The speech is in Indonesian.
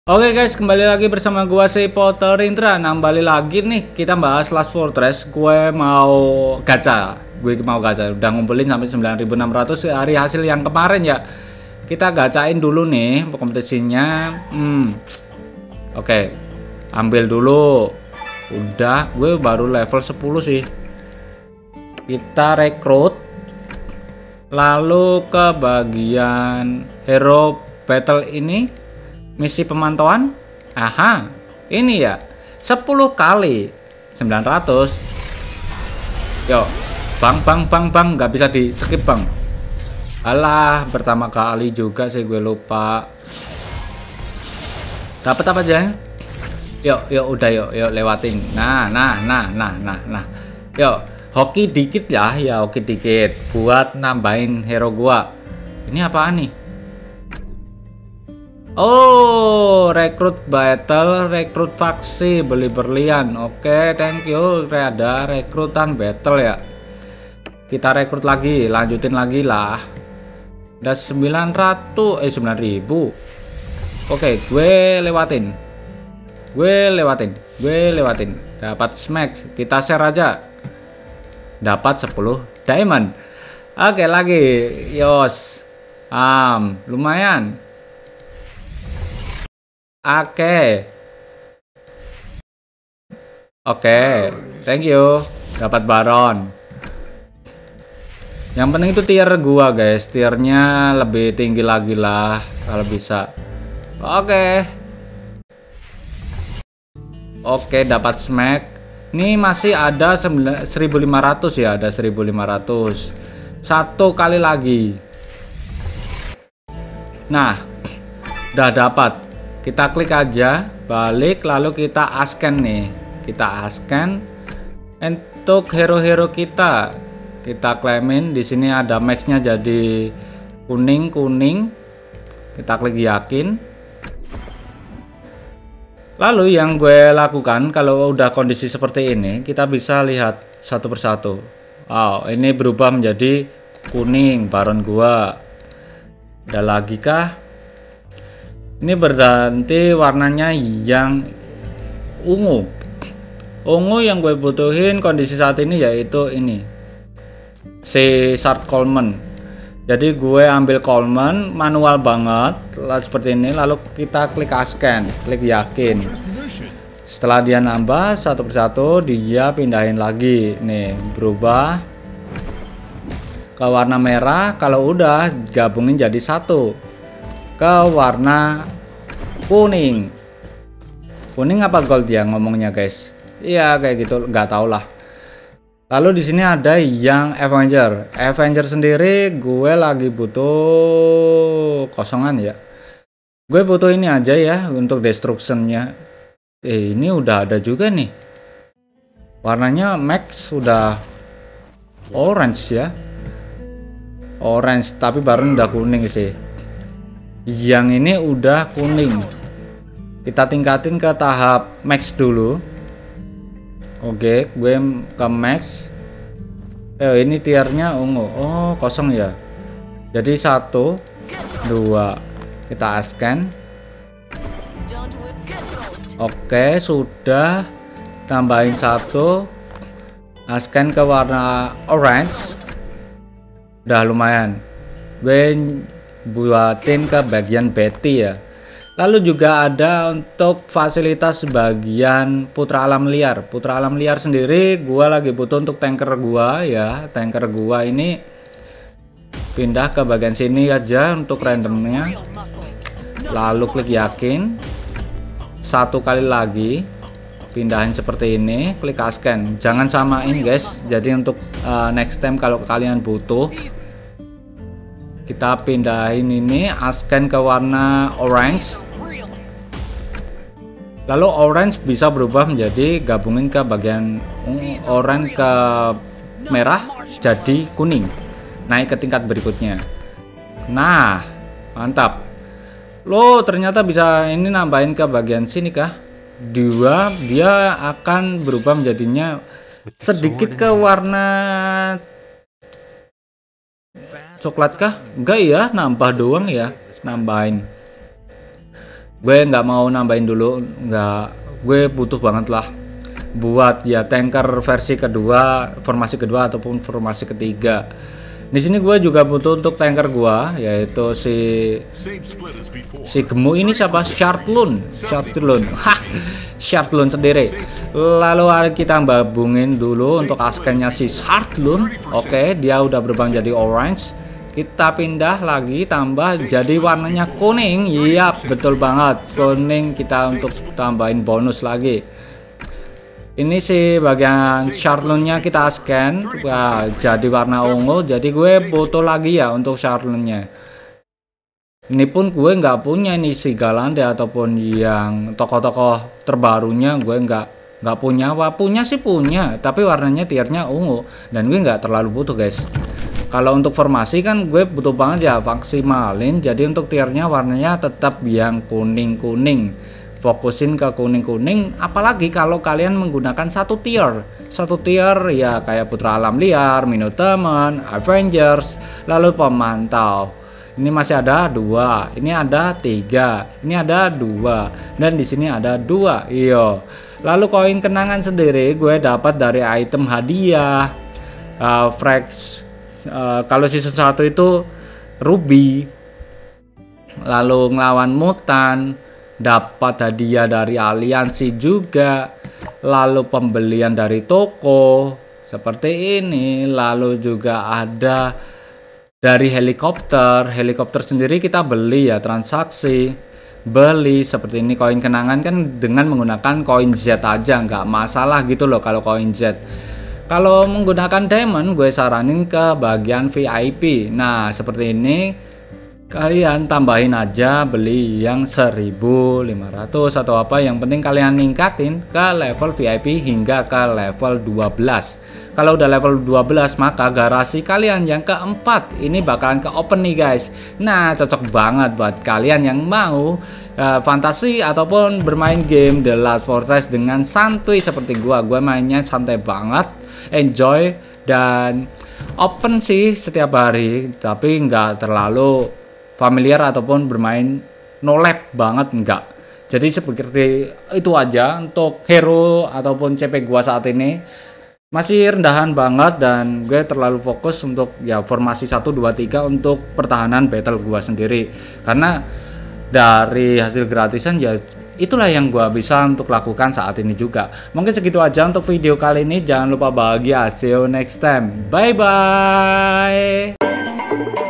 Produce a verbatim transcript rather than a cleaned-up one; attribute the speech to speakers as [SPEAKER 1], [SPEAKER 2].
[SPEAKER 1] Oke guys, kembali lagi bersama gua si Potter Indra. Nah, kembali lagi nih kita bahas Last Fortress. Gue mau gacha. Gue mau gacha. Udah ngumpulin sampai sembilan ribu enam ratus hari hasil yang kemarin ya. Kita gacain dulu nih kompetisinya. Hmm. Oke. Ambil dulu. Udah, gue baru level sepuluh sih. Kita rekrut. Lalu ke bagian hero battle ini. Misi pemantauan, aha, ini ya sepuluh kali sembilan ratus. Yo, bang bang bang bang, nggak bisa di skip bang. Alah, pertama kali juga sih gue lupa. Dapat apa aja? Yuk yuk udah yuk yuk lewatin. Nah nah nah nah nah nah. Yuk hoki dikit ya ya hoki dikit buat nambahin hero gua. Ini apaan nih? Oh, rekrut battle, rekrut faksi, beli berlian. Oke, thank you. Ada rekrutan battle ya. Kita rekrut lagi, lanjutin lagi lah. Udah sembilan ratus eh sembilan ribu. Oke, gue lewatin. Gue lewatin. Gue lewatin. Dapat smack. Kita share aja. Dapat sepuluh diamond. Oke, lagi. Yos. Um, lumayan. Oke, oke, thank you. Dapat baron. Yang penting itu tier gua guys, tiernya lebih tinggi lagi lah kalau bisa. Oke, oke dapat smack. Ini masih ada seribu lima ratus ya, ada seribu lima ratus. Satu kali lagi. Nah, udah dapat. Kita klik aja, balik, lalu kita asken nih. Kita asken untuk hero-hero kita. Kita klaimin. Di sini ada maxnya jadi kuning kuning. Kita klik yakin. Lalu yang gue lakukan kalau udah kondisi seperti ini, kita bisa lihat satu persatu. Wow, ini berubah menjadi kuning baron gua. Ada lagi kah? Ini berganti warnanya yang ungu. Ungu yang gue butuhin kondisi saat ini yaitu ini. Si Shard Coleman. Jadi gue ambil Coleman manual banget lalu seperti ini, lalu kita klik asken, klik yakin. Setelah dia nambah satu persatu, dia pindahin lagi. Nih, berubah ke warna merah. Kalau udah gabungin jadi satu. Ke warna kuning. Kuning apa gold ya ngomongnya guys? Iya kayak gitu, nggak tau lah. Lalu di sini ada yang Avenger. Avenger sendiri gue lagi butuh kosongan ya. Gue butuh ini aja ya untuk destructionnya. Eh ini udah ada juga nih. Warnanya max sudah orange ya. Orange tapi baru udah kuning sih. Yang ini udah kuning. Kita tingkatin ke tahap max dulu. Oke, gue ke max. Eh ini tiernya ungu. Oh kosong ya. Jadi satu dua. Kita asken. Oke sudah. Tambahin satu. Asken ke warna orange. Udah lumayan. Gue buatin ke bagian Betty ya. Lalu juga ada untuk fasilitas bagian putra alam liar. Putra alam liar sendiri gua lagi butuh untuk tanker gua ya. Tanker gua ini pindah ke bagian sini aja untuk randomnya. Lalu klik yakin. Satu kali lagi pindahin seperti ini, klik asken. Jangan samain guys. Jadi untuk uh, next time kalau kalian butuh, kita pindahin ini asken ke warna orange. Lalu orange bisa berubah menjadi gabungin ke bagian orange ke merah jadi kuning. Naik ke tingkat berikutnya. Nah, mantap. Lo ternyata bisa ini nambahin ke bagian sini kah? Dua, dia akan berubah menjadinya sedikit ke warna coklat kah? Enggak ya, nambah doang ya, nambahin. Gue nggak mau nambahin dulu, nggak, gue butuh banget lah buat ya tanker versi kedua, formasi kedua ataupun formasi ketiga. Di sini gue juga butuh untuk tanker gua, yaitu si si gemuk ini siapa? Shardlun, Shardlun, hah, Shardlun sendiri. Lalu kita gabungin dulu untuk askennya si Shardlun. Oke, dia udah berubah jadi orange. Kita pindah lagi, tambah jadi warnanya kuning. Iya, betul banget, kuning. Kita untuk tambahin bonus lagi. Ini sih bagian Shardlunnya kita scan, wah, jadi warna ungu. Jadi gue butuh lagi ya untuk Shardlunnya. Ini pun gue nggak punya nih si Galande ataupun yang tokoh-tokoh terbarunya, gue nggak nggak punya. Wah, punya sih punya, tapi warnanya tiernya ungu dan gue nggak terlalu butuh guys. Kalau untuk formasi kan gue butuh banget ya maksimalin, jadi untuk tiernya warnanya tetap yang kuning-kuning, fokusin ke kuning-kuning. Apalagi kalau kalian menggunakan satu tier satu tier ya kayak Putra Alam Liar, Minotaur, Avengers, lalu Pemantau. Ini masih ada dua, ini ada tiga, ini ada dua, dan di sini ada dua. Iyo. Lalu koin kenangan sendiri gue dapat dari item hadiah, uh, Frax. Uh, kalau season satu itu Ruby, lalu ngelawan mutan, dapat hadiah dari aliansi juga, lalu pembelian dari toko seperti ini, lalu juga ada dari helikopter. Helikopter sendiri kita beli ya, transaksi beli seperti ini. Koin kenangan kan dengan menggunakan koin Z aja nggak masalah gitu loh kalau koin Z. Kalau menggunakan diamond gue saranin ke bagian V I P. Nah seperti ini, kalian tambahin aja beli yang seribu lima ratus atau apa, yang penting kalian ningkatin ke level V I P hingga ke level dua belas. Kalau udah level dua belas maka garasi kalian yang keempat ini bakalan ke open nih guys. Nah cocok banget buat kalian yang mau uh, fantasi ataupun bermain game The Last Fortress dengan santuy seperti gua. Gua mainnya santai banget, enjoy, dan open sih setiap hari, tapi nggak terlalu familiar ataupun bermain no lag banget, enggak. Jadi seperti itu aja untuk hero ataupun C P gua saat ini. Masih rendahan banget dan gue terlalu fokus untuk ya formasi satu dua tiga untuk pertahanan battle gua sendiri. Karena dari hasil gratisan ya itulah yang gua bisa untuk lakukan saat ini juga. Mungkin segitu aja untuk video kali ini. Jangan lupa bahagia. See you next time. Bye bye.